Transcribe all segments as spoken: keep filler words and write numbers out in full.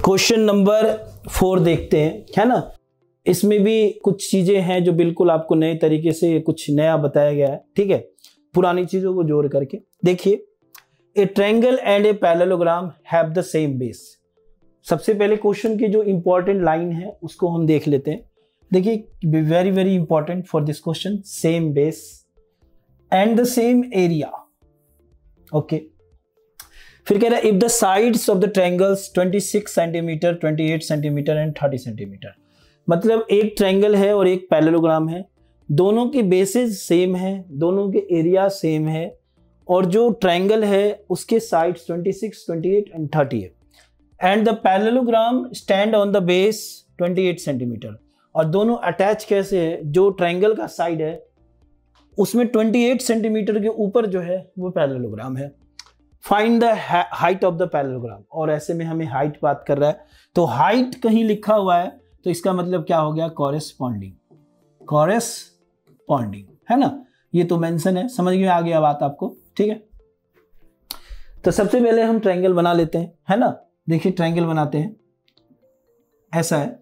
Question number four देखते हैं, है ना। इसमें भी कुछ चीजें हैं जो बिल्कुल आपको नए तरीके से कुछ नया बताया गया है, ठीक है, पुरानी चीजों को जोड़ करके। देखिए, a triangle and a parallelogram have the same base. सबसे पहले क्वेश्चन की जो इंपॉर्टेंट लाइन है उसको हम देख लेते हैं। देखिए, very very important for this question, same base and the same area. Okay, फिर कह रहा है if the sides of the triangles छब्बीस सेंटीमीटर, अट्ठाईस सेंटीमीटर एंड तीस सेंटीमीटर। मतलब एक ट्रायंगल है और एक पैरेललोग्राम है, दोनों के बेसिस सेम है, दोनों के एरिया सेम है, और जो ट्रायंगल है उसके साइड्स छब्बीस, अट्ठाईस एंड तीस है, and the parallelogram stand on the base अट्ठाईस सेंटीमीटर। और दोनों अटैच कैसे है, जो ट्रायंगल का साइड है उसमें अट्ठाईस सेंटीमीटर के ऊपर जो है वो पैरेललोग्राम है। Find the height of the parallelogram. और ऐसे में हमें हाइट बात कर रहा है, तो हाइट कहीं लिखा हुआ है तो इसका मतलब क्या हो गया, कॉरेस्पॉन्डिंग। कॉरेस्पॉन्डिंग है ना, ये तो मेंशन है, समझ में आ गया बात आपको, ठीक है। तो सबसे पहले हम ट्रायंगल बना लेते हैं, है ना। देखिए ट्रायंगल बनाते हैं, ऐसा है।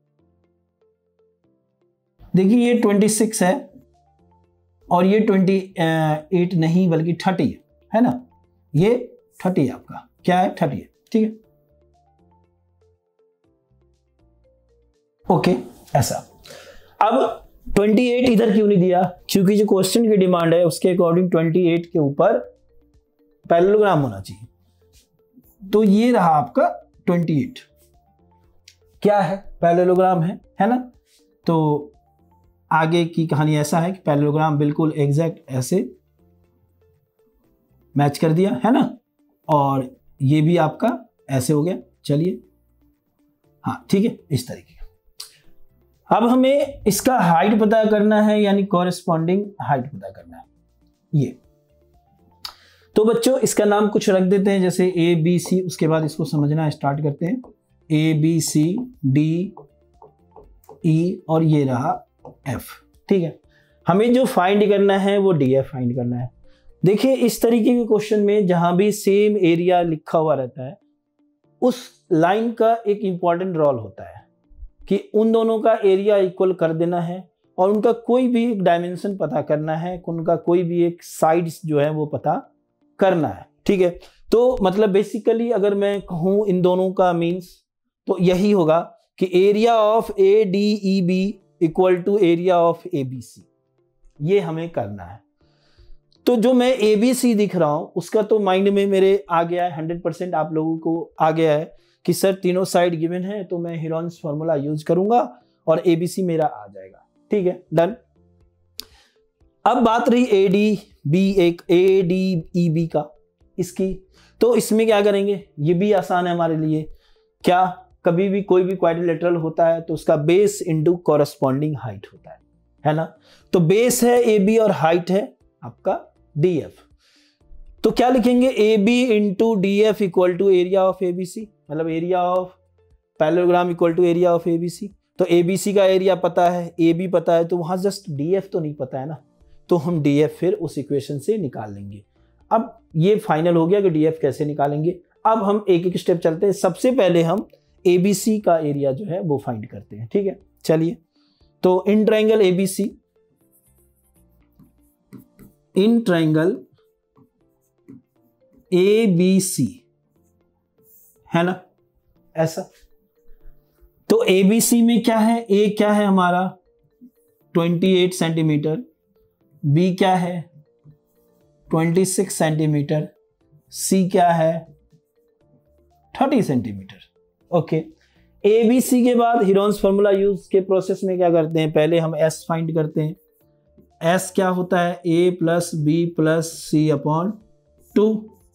देखिए ये छब्बीस है और ये अट्ठाईस नहीं बल्कि तीस है, है ना। ये तीस है, आपका क्या है, तीस है, ठीक है। ओके, ऐसा। अब अट्ठाईस इधर क्यों नहीं दिया, क्योंकि जो क्वेश्चन की डिमांड है उसके अकॉर्डिंग अट्ठाईस के ऊपर पैरेललोग्राम होना चाहिए। तो ये रहा आपका अट्ठाईस, क्या है, पैरेललोग्राम है, है ना। तो आगे की कहानी ऐसा है कि पैरेललोग्राम बिल्कुल एग्जैक्ट ऐसे मैच कर दिया, है ना। और ये भी आपका ऐसे हो गया, चलिए, हाँ ठीक है, इस तरीके का। अब हमें इसका हाइट पता करना है, यानी कॉरेस्पॉन्डिंग हाइट पता करना है ये। तो बच्चों इसका नाम कुछ रख देते हैं, जैसे ए बी सी, उसके बाद इसको समझना स्टार्ट करते हैं। ए बी सी डी ई और ये रहा एफ, ठीक है। हमें जो फाइंड करना है वो डी एफ फाइंड करना है। देखिए इस तरीके के क्वेश्चन में जहां भी सेम एरिया लिखा हुआ रहता है उस लाइन का एक इंपॉर्टेंट रोल होता है कि उन दोनों का एरिया इक्वल कर देना है और उनका कोई भी एक डायमेंशन पता करना है, उनका कोई भी एक साइड्स जो है वो पता करना है, ठीक है। तो मतलब बेसिकली अगर मैं कहूं इन दोनों का मीन्स तो यही होगा कि area of A D E B equal to area of A B C, ये हमें करना है। तो जो मैं ए बी सी दिख रहा हूं उसका तो माइंड में मेरे आ गया है, हंड्रेड परसेंट आप लोगों को आ गया है कि सर तीनों साइड गिवन है तो मैं हेरोन्स फॉर्मूला यूज करूंगा और ए बी सी मेरा आ जाएगा, ठीक है, डन। अब बात रही ए डी बी, एक ए डी ई बी का, इसकी तो इसमें क्या करेंगे, ये भी आसान है हमारे लिए। क्या, कभी भी कोई भी क्वाड्रिलेटरल होता है तो उसका बेस इंटू कॉरेस्पॉन्डिंग हाइट होता है, है ना। तो बेस है ए बी और हाइट है आपका डी एफ। तो क्या लिखेंगे, A B into D F equal to area of A B C, मतलब area of parallelogram equal to area of A B C. तो ए बी सी का एरिया पता है, ए बी पता है, तो वहां जस्ट डी एफ तो नहीं पता है ना, तो हम डी एफ फिर उस इक्वेशन से निकाल लेंगे। अब ये फाइनल हो गया कि डी एफ कैसे निकालेंगे। अब हम एक एक स्टेप चलते हैं। सबसे पहले हम ए बी सी का एरिया जो है वो फाइंड करते हैं, ठीक है, चलिए। तो in triangle A B C, in triangle A B C, है ना, ऐसा। तो ए बी सी में क्या है, ए क्या है हमारा अट्ठाईस सेंटीमीटर, बी क्या है छब्बीस सेंटीमीटर, सी क्या है तीस सेंटीमीटर। ओके, ए बी सी के बाद हेरोन्स फॉर्मूला यूज के प्रोसेस में क्या करते हैं, पहले हम एस फाइंड करते हैं। एस क्या होता है, A plus B plus C upon two.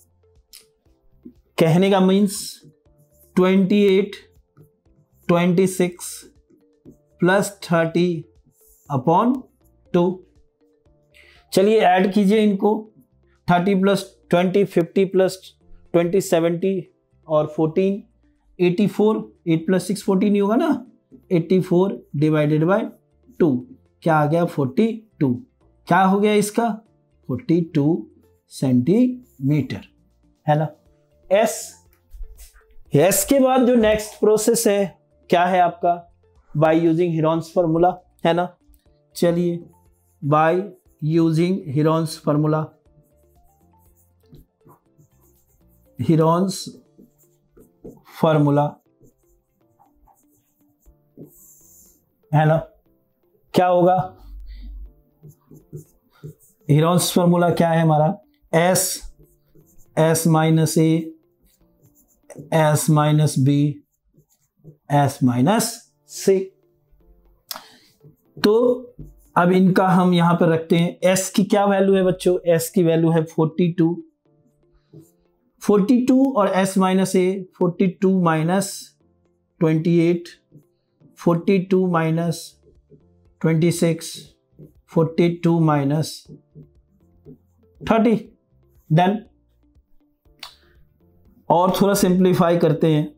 कहने का means twenty eight, twenty six plus thirty upon two. चलिए ऐड कीजिए इनको, thirty plus twenty, fifty plus twenty, seventy और fourteen, eighty four, eight plus six fourteen ही होगा ना, eighty four divided by two, क्या आ गया फोर्टी टू। क्या हो गया इसका, फोर्टी टू सेंटीमीटर, है ना। एस एस के बाद जो नेक्स्ट प्रोसेस है क्या है आपका, बाय यूजिंग हीरोन्स फार्मूला, है ना। चलिए by using Heron's formula, Heron's formula, है ना। क्या होगा, हीरोन्स फार्मूला क्या है हमारा, S S minus A S minus B S minus C. तो अब इनका हम यहां पर रखते हैं, S की क्या वैल्यू है बच्चों, S की वैल्यू है फोर्टी टू, फोर्टी टू और S minus A, forty two minus twenty eight, forty two minus twenty six, forty two minus thirty, done. और थोड़ा सिंप्लीफाई करते हैं,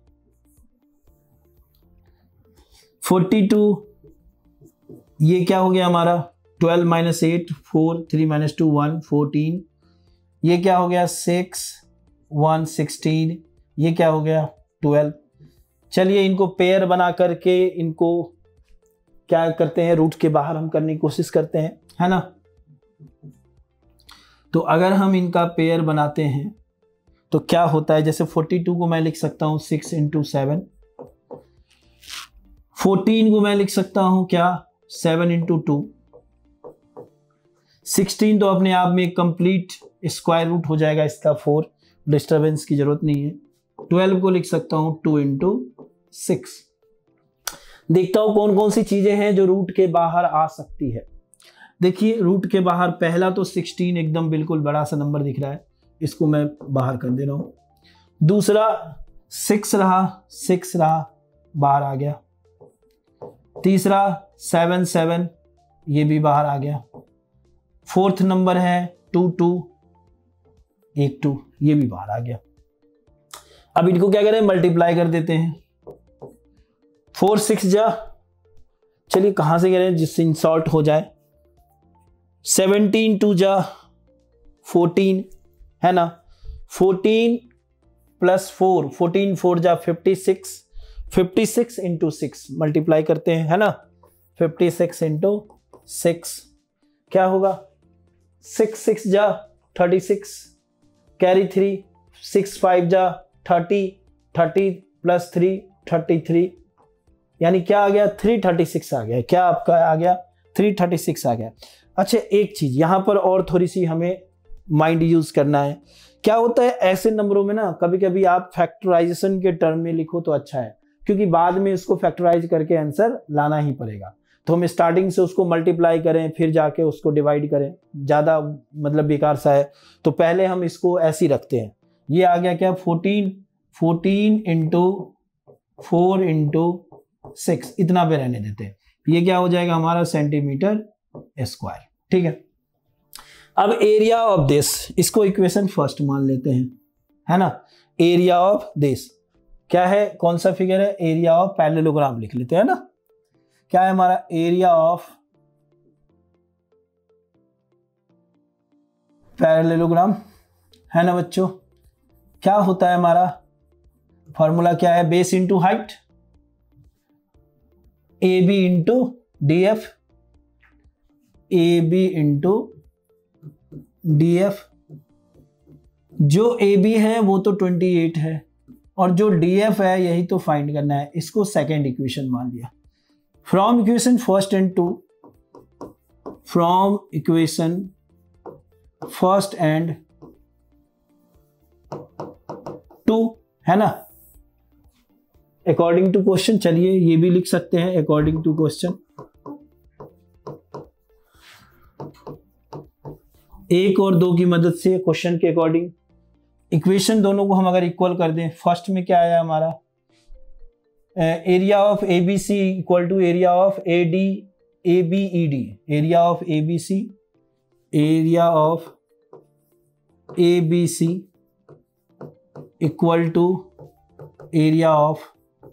फोर्टी टू ये क्या हो गया हमारा, twelve minus eight, four, three minus two, one, fourteen, ये क्या हो गया, सिक्स, वन, सिक्सटीन, ये क्या हो गया, ट्वेल्व। चलिए इनको पेयर बना करके इनको क्या करते हैं, रूट के बाहर हम करने की कोशिश करते हैं, है ना। तो अगर हम इनका पेयर बनाते हैं तो क्या होता है, जैसे फोर्टी टू को मैं लिख सकता हूं सिक्स इंटू सेवन, फोर्टीन को मैं लिख सकता हूं क्या, सेवन इंटू टू, सिक्सटीन तो अपने आप में कंप्लीट स्क्वायर रूट हो जाएगा इसका फोर, डिस्टर्बेंस की जरूरत नहीं है। ट्वेल्व को लिख सकता हूं टू इंटू सिक्स। देखता हूं कौन कौन सी चीजें हैं जो रूट के बाहर आ सकती है। देखिए रूट के बाहर पहला तो सिक्सटीन एकदम बिल्कुल बड़ा सा नंबर दिख रहा है, इसको मैं बाहर कर दे रहा हूं। दूसरा सिक्स रहा, सिक्स रहा, बाहर आ गया। तीसरा सेवन, सेवन, ये भी बाहर आ गया। फोर्थ नंबर है टू, टू, एक टू, ये भी बाहर आ गया। अब इनको क्या करें, मल्टीप्लाई कर देते हैं, फोर सिक्स जा, चलिए कहां से करें जिससे इंसॉल्ट हो जाए, सेवनटीन टू जा फोर्टीन, है ना। Fourteen plus four, fourteen four जा fifty six, fifty six into six multiply करते हैं, है ना। फिफ्टी सिक्स इंटू सिक्स क्या होगा, सिक्स सिक्स जा thirty six, carry three, six five जा thirty, thirty plus three thirty three, यानी क्या आ गया, थ्री थर्टी सिक्स आ गया। क्या आपका आ गया, थ्री थर्टी सिक्स आ गया। अच्छा एक चीज यहां पर और थोड़ी सी हमें माइंड यूज करना है। क्या होता है ऐसे नंबरों में ना, कभी कभी आप फैक्टराइजेशन के टर्म में लिखो तो अच्छा है, क्योंकि बाद में इसको फैक्टराइज करके आंसर लाना ही पड़ेगा। तो हम स्टार्टिंग से उसको मल्टीप्लाई करें फिर जाके उसको डिवाइड करें, ज़्यादा मतलब बेकार सा है। तो पहले हम इसको ऐसे ही रखते हैं। ये आ गया क्या, fourteen, fourteen into four into six, इतना पे रहने देते हैं। ये क्या हो जाएगा हमारा, सेंटीमीटर स्क्वायर। ठीक है। अब एरिया ऑफ दिस, इसको इक्वेशन फर्स्ट मान लेते हैं, है ना। एरिया ऑफ दिस क्या है, कौन सा फिगर है, एरिया ऑफ पैरेललोग्राम लिख लेते हैं ना। क्या है हमारा, एरिया ऑफ पैरेललोग्राम, है ना बच्चों। क्या होता है हमारा फॉर्मूला, क्या है, base into height, A B into D F, A B into D F. जो ए बी है वो तो ट्वेंटी एट है और जो डी एफ है यही तो फाइंड करना है। इसको सेकेंड इक्वेशन मान लिया। From equation first and two, from equation first and two, है ना, अकॉर्डिंग टू क्वेश्चन। चलिए ये भी लिख सकते हैं अकॉर्डिंग टू क्वेश्चन। एक और दो की मदद से क्वेश्चन के अकॉर्डिंग इक्वेशन दोनों को हम अगर इक्वल कर दें, फर्स्ट में क्या आया हमारा, area of A B C equal to area of A D A B E D, area of A B C, area of A B C equal to area of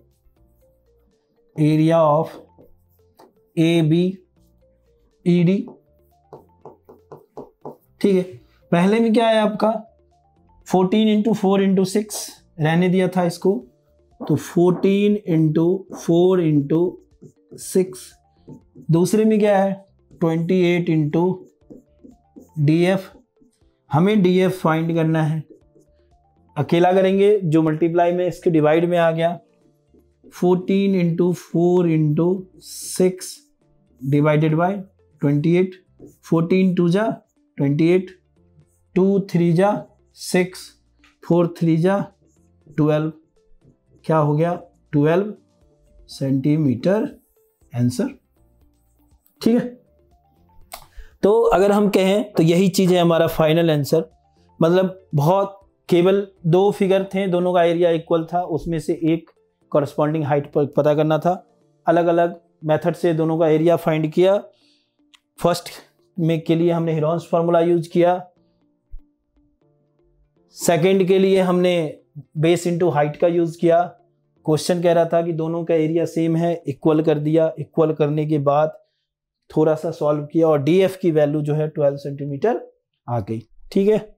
area of A B E D. ठीक है। पहले में क्या है आपका, fourteen into four into six रहने दिया था इसको, तो fourteen into four into six, दूसरे में क्या है twenty eight into D F, हमें डी एफ फाइंड करना है, अकेला करेंगे जो मल्टीप्लाई में इसके डिवाइड में आ गया, fourteen into four into six divided by twenty eight, fourteen two जा ट्वेंटी एट, टू थ्री जा सिक्स, फोर थ्री जा ट्वेल्व, क्या हो गया ट्वेल्व सेंटीमीटर आंसर। ठीक है, तो अगर हम कहें तो यही चीज है हमारा फाइनल आंसर। मतलब बहुत केवल दो फिगर थे, दोनों का एरिया इक्वल था, उसमें से एक कॉरस्पॉन्डिंग हाइट पर पता करना था, अलग अलग मेथड से दोनों का एरिया फाइंड किया। फर्स्ट में के लिए हमने हेरोन्स फार्मूला यूज किया, सेकंड के लिए हमने बेस इनटू हाइट का यूज किया। क्वेश्चन कह रहा था कि दोनों का एरिया सेम है, इक्वल कर दिया, इक्वल करने के बाद थोड़ा सा सॉल्व किया और डीएफ की वैल्यू जो है ट्वेल्व सेंटीमीटर आ गई। ठीक है।